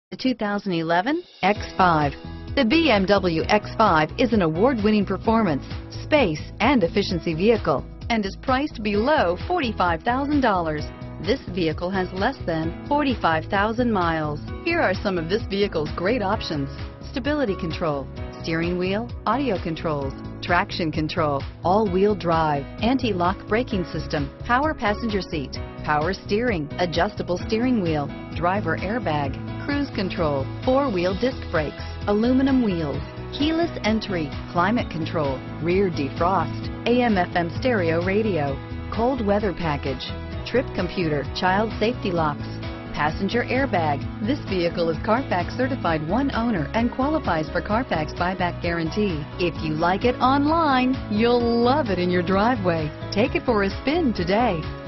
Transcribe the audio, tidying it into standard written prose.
The 2011 X5. The BMW X5 is an award-winning performance, space, and efficiency vehicle and is priced below $45,000. This vehicle has less than 45,000 miles. Here are some of this vehicle's great options: stability control, steering wheel audio controls, traction control, all-wheel drive, anti-lock braking system, power passenger seat, power steering, adjustable steering wheel, driver airbag, cruise control, four-wheel disc brakes, aluminum wheels, keyless entry, climate control, rear defrost, AM/FM stereo radio, cold weather package, trip computer, child safety locks, passenger airbag. This vehicle is Carfax certified one owner and qualifies for Carfax buyback guarantee. If you like it online, you'll love it in your driveway. Take it for a spin today.